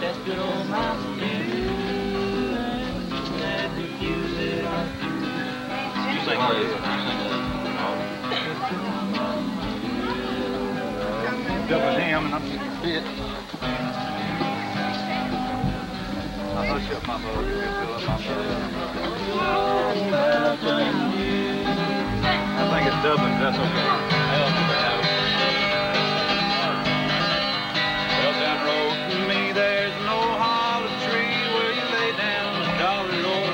that good old Mountain Dew, that refuse it or You sing that. Double ham and I'm spit. I'll hush up my mug if you fill up my mug. I think it's Dublin, that's okay. Well, down the road from me, there's no hollow tree where you lay down a dollar roll.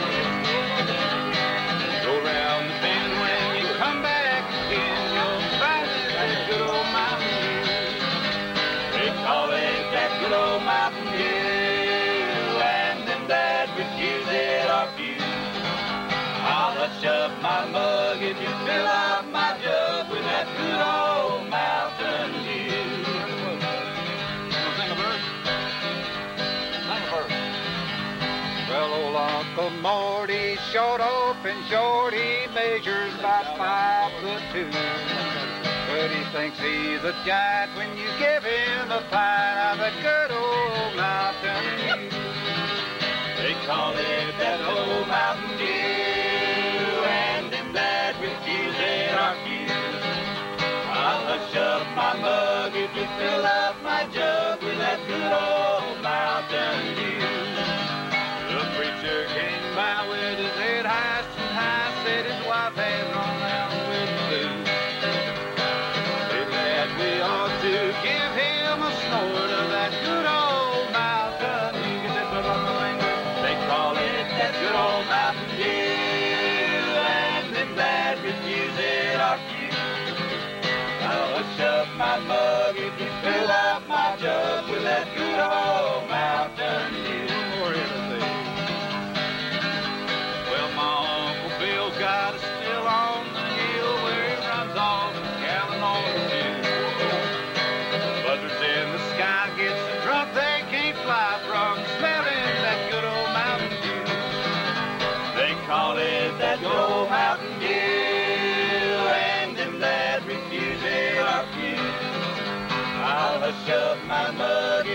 Go round the bend when you come back again, you'll find it that good old Mountain Dew. They call it that good old Mountain Dew, and them that refuse it are few. I'll hush up my mug if you fill up my jug with that good old Mountain Dew. Sing a verse? Sing a verse. Well, old Uncle Morty's short, open short, he measures about 5'2". But he thinks he's a giant when you give him a pint of that good old Mountain Dew. They call it that old Mountain Dew, and them that refuse it are few. I'll hush up my mug if you fill up my jug with that good old Mountain Dew. The preacher came by with his head high and high, said his wife had run out with the blues. Said that we ought to give him a snort of that good old Mountain Dew. Get that blood off the language. They call it that good old Mountain Dew, and them that refuse it are few. I'll hush up my mug if you fill up my jug with that good old Mountain Dew. Well, my Uncle Bill's got a still on the hill where it runs off a gallon or two. Buzzards in the sky get so drunk they can't fly from smelling that good old Mountain Dew. They call it that good old Mountain Dew, and them that refuse it are few. I'll hush up my mug